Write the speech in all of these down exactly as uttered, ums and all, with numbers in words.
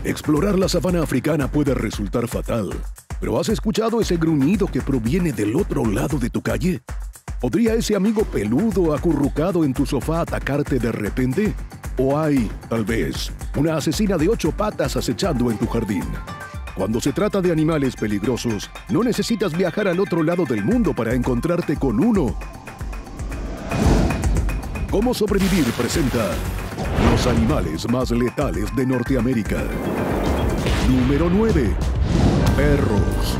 Explorar la sabana africana puede resultar fatal, pero ¿has escuchado ese gruñido que proviene del otro lado de tu calle? ¿Podría ese amigo peludo acurrucado en tu sofá atacarte de repente? ¿O hay, tal vez, una asesina de ocho patas acechando en tu jardín? Cuando se trata de animales peligrosos, no necesitas viajar al otro lado del mundo para encontrarte con uno. ¿Cómo sobrevivir? Presenta los animales más letales de Norteamérica. Número nueve. Perros.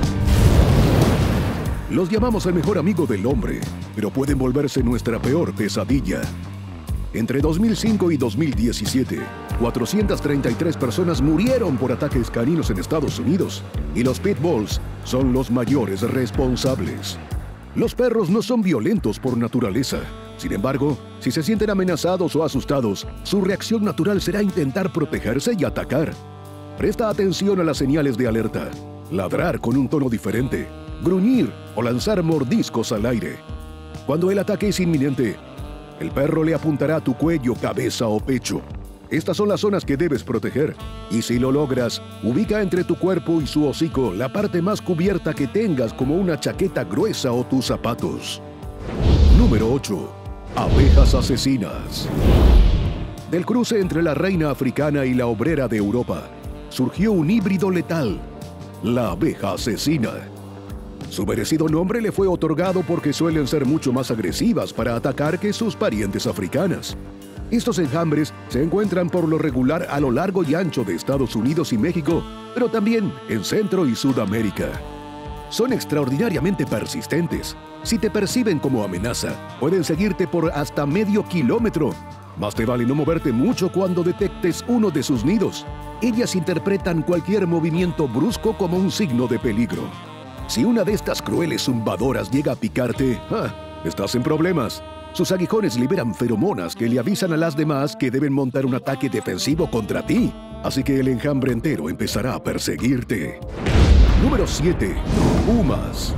Los llamamos el mejor amigo del hombre, pero pueden volverse nuestra peor pesadilla. Entre dos mil cinco y dos mil diecisiete, cuatrocientas treinta y tres personas murieron por ataques caninos en Estados Unidos, y los pitbulls son los mayores responsables. Los perros no son violentos por naturaleza. Sin embargo, si se sienten amenazados o asustados, su reacción natural será intentar protegerse y atacar. Presta atención a las señales de alerta: ladrar con un tono diferente, gruñir o lanzar mordiscos al aire. Cuando el ataque es inminente, el perro le apuntará a tu cuello, cabeza o pecho. Estas son las zonas que debes proteger, y si lo logras, ubica entre tu cuerpo y su hocico la parte más cubierta que tengas, como una chaqueta gruesa o tus zapatos. Número ocho. Abejas asesinas. Del cruce entre la reina africana y la obrera de Europa, surgió un híbrido letal, la abeja asesina. Su merecido nombre le fue otorgado porque suelen ser mucho más agresivas para atacar que sus parientes africanas. Estos enjambres se encuentran por lo regular a lo largo y ancho de Estados Unidos y México, pero también en Centro y Sudamérica. Son extraordinariamente persistentes. Si te perciben como amenaza, pueden seguirte por hasta medio kilómetro. Más te vale no moverte mucho cuando detectes uno de sus nidos. Ellas interpretan cualquier movimiento brusco como un signo de peligro. Si una de estas crueles zumbadoras llega a picarte, ¡ah!, estás en problemas. Sus aguijones liberan feromonas que le avisan a las demás que deben montar un ataque defensivo contra ti. Así que el enjambre entero empezará a perseguirte. Número siete. Pumas.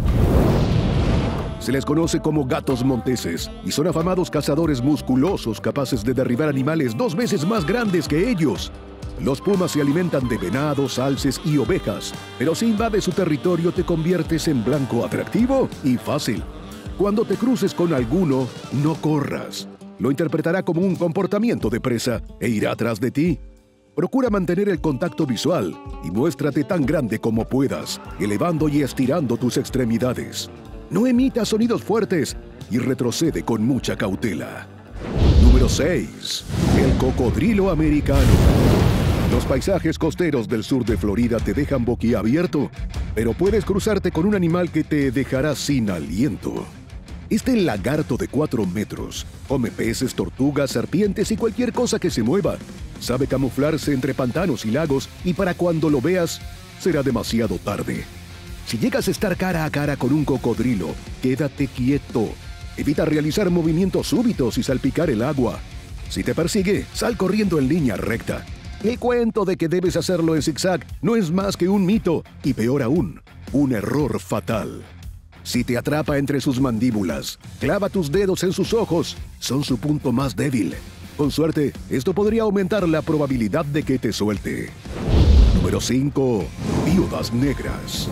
Se les conoce como gatos monteses y son afamados cazadores musculosos capaces de derribar animales dos veces más grandes que ellos. Los pumas se alimentan de venados, alces y ovejas, pero si invades su territorio te conviertes en blanco atractivo y fácil. Cuando te cruces con alguno, no corras. Lo interpretará como un comportamiento de presa e irá atrás de ti. Procura mantener el contacto visual y muéstrate tan grande como puedas, elevando y estirando tus extremidades. No emita sonidos fuertes y retrocede con mucha cautela. Número seis. El cocodrilo americano. Los paisajes costeros del sur de Florida te dejan boquiabierto, pero puedes cruzarte con un animal que te dejará sin aliento. Este lagarto de cuatro metros come peces, tortugas, serpientes y cualquier cosa que se mueva. Sabe camuflarse entre pantanos y lagos, y para cuando lo veas, será demasiado tarde. Si llegas a estar cara a cara con un cocodrilo, quédate quieto. Evita realizar movimientos súbitos y salpicar el agua. Si te persigue, sal corriendo en línea recta. El cuento de que debes hacerlo en zigzag no es más que un mito, y peor aún, un error fatal. Si te atrapa entre sus mandíbulas, clava tus dedos en sus ojos, son su punto más débil. Con suerte, esto podría aumentar la probabilidad de que te suelte. Número cinco. Viudas negras.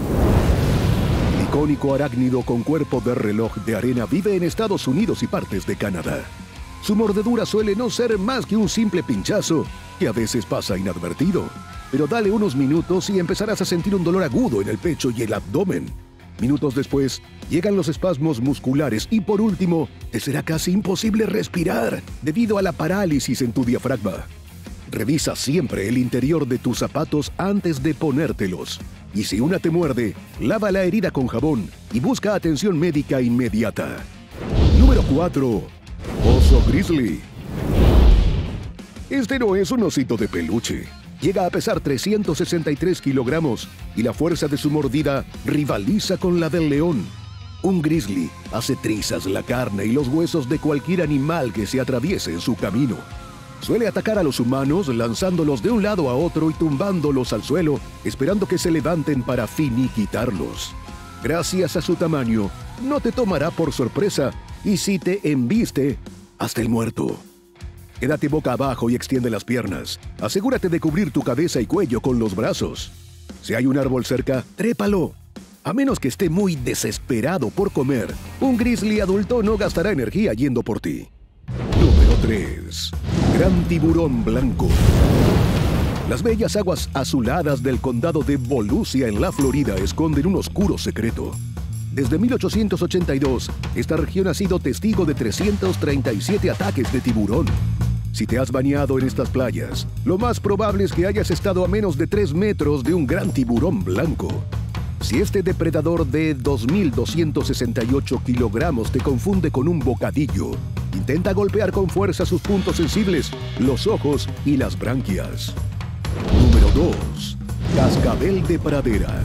El icónico arácnido con cuerpo de reloj de arena vive en Estados Unidos y partes de Canadá. Su mordedura suele no ser más que un simple pinchazo, que a veces pasa inadvertido. Pero dale unos minutos y empezarás a sentir un dolor agudo en el pecho y el abdomen. Minutos después, llegan los espasmos musculares y por último, te será casi imposible respirar debido a la parálisis en tu diafragma. Revisa siempre el interior de tus zapatos antes de ponértelos. Y si una te muerde, lava la herida con jabón y busca atención médica inmediata. Número cuatro. Oso grizzly. Este no es un osito de peluche. Llega a pesar trescientos sesenta y tres kilogramos y la fuerza de su mordida rivaliza con la del león. Un grizzly hace trizas la carne y los huesos de cualquier animal que se atraviese en su camino. Suele atacar a los humanos lanzándolos de un lado a otro y tumbándolos al suelo, esperando que se levanten para finiquitarlos. Gracias a su tamaño, no te tomará por sorpresa y si te embiste, hasta el muerto. Quédate boca abajo y extiende las piernas. Asegúrate de cubrir tu cabeza y cuello con los brazos. Si hay un árbol cerca, trépalo. A menos que esté muy desesperado por comer, un grizzly adulto no gastará energía yendo por ti. Número tres. Gran tiburón blanco. Las bellas aguas azuladas del condado de Volusia en la Florida esconden un oscuro secreto. Desde mil ochocientos ochenta y dos, esta región ha sido testigo de trescientos treinta y siete ataques de tiburón. Si te has bañado en estas playas, lo más probable es que hayas estado a menos de tres metros de un gran tiburón blanco. Si este depredador de dos mil doscientos sesenta y ocho kilogramos te confunde con un bocadillo, intenta golpear con fuerza sus puntos sensibles, los ojos y las branquias. Número dos. Cascabel de pradera.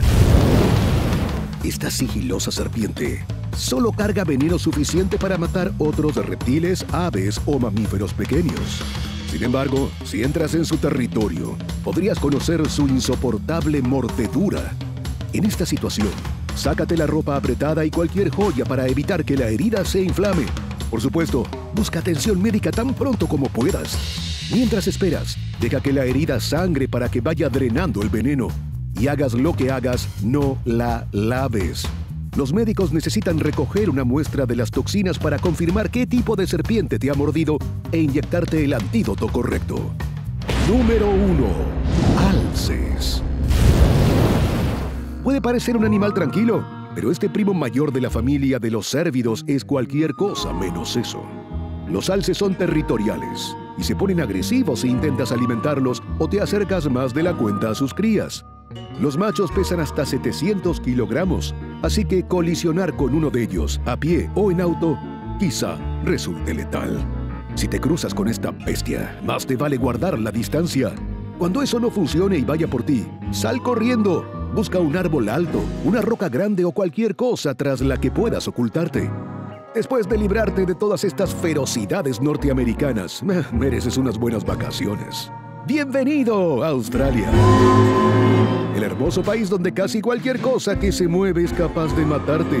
Esta sigilosa serpiente solo carga veneno suficiente para matar otros reptiles, aves o mamíferos pequeños. Sin embargo, si entras en su territorio, podrías conocer su insoportable mordedura. En esta situación, sácate la ropa apretada y cualquier joya para evitar que la herida se inflame. Por supuesto, busca atención médica tan pronto como puedas. Mientras esperas, deja que la herida sangre para que vaya drenando el veneno. Y hagas lo que hagas, no la laves. Los médicos necesitan recoger una muestra de las toxinas para confirmar qué tipo de serpiente te ha mordido e inyectarte el antídoto correcto. Número uno. Alces. Puede parecer un animal tranquilo, pero este primo mayor de la familia de los cérvidos es cualquier cosa menos eso. Los alces son territoriales y se ponen agresivos si intentas alimentarlos o te acercas más de la cuenta a sus crías. Los machos pesan hasta setecientos kilogramos, así que colisionar con uno de ellos, a pie o en auto, quizá resulte letal. Si te cruzas con esta bestia, más te vale guardar la distancia. Cuando eso no funcione y vaya por ti, sal corriendo. Busca un árbol alto, una roca grande o cualquier cosa tras la que puedas ocultarte. Después de librarte de todas estas ferocidades norteamericanas, mereces unas buenas vacaciones. ¡Bienvenido a Australia! El hermoso país donde casi cualquier cosa que se mueve es capaz de matarte.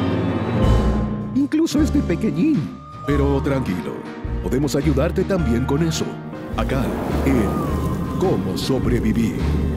Incluso este pequeñín. Pero tranquilo, podemos ayudarte también con eso. Acá, en Cómo Sobrevivir.